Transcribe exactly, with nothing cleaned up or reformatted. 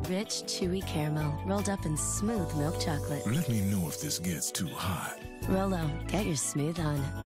Rich, chewy caramel rolled up in smooth milk chocolate. Let me know if this gets too hot. Rolo, get your smooth on.